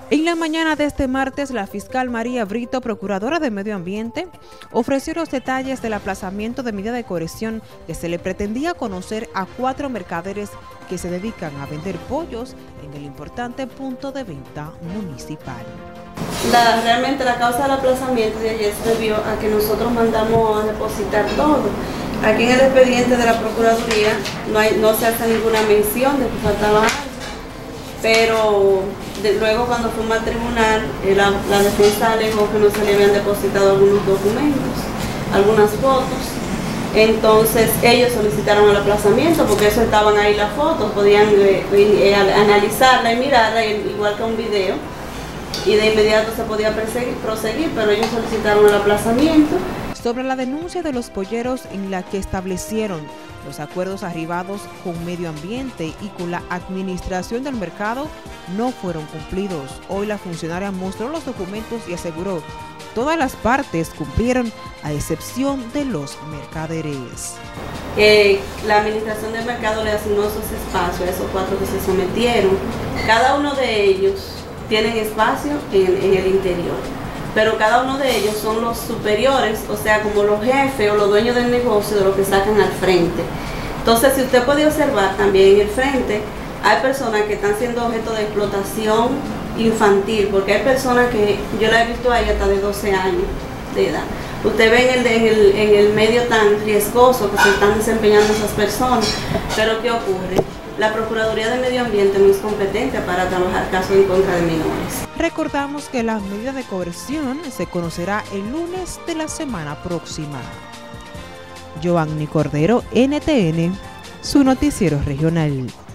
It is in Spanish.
En la mañana de este martes, la fiscal María Brito, procuradora de Medio Ambiente, ofreció los detalles del aplazamiento de medida de coerción que se le pretendía conocer a 4 mercaderes que se dedican a vender pollos en el importante punto de venta municipal. Realmente la causa del aplazamiento de ayer se debió a que nosotros mandamos a depositar todo. Aquí en el expediente de la Procuraduría no se hace ninguna mención de que faltaba algo, pero luego cuando fuimos al tribunal, la defensa alegó que no se le habían depositado algunos documentos, algunas fotos. Entonces ellos solicitaron el aplazamiento porque eso estaban ahí las fotos, podían analizarla y mirarla igual que un video, y de inmediato se podía proseguir, pero ellos solicitaron el aplazamiento. Sobre la denuncia de los polleros en la que establecieron los acuerdos arribados con Medio Ambiente y con la administración del mercado no fueron cumplidos. Hoy la funcionaria mostró los documentos y aseguró todas las partes cumplieron a excepción de los mercaderes. La administración del mercado le asignó esos espacios a esos 4 que se sometieron. Cada uno de ellos tienen espacio en el interior, pero cada uno de ellos son los superiores, o sea, como los jefes o los dueños del negocio de lo que sacan al frente. Entonces, si usted puede observar también en el frente, hay personas que están siendo objeto de explotación infantil, porque hay personas que yo la he visto ahí hasta de 12 años de edad. Usted ve en el medio tan riesgoso que se están desempeñando esas personas, pero ¿qué ocurre? La Procuraduría de Medio Ambiente no es competente para trabajar casos en contra de menores. Recordamos que la medida de coerción se conocerá el lunes de la semana próxima. Joanny Cordero, NTN, su noticiero regional.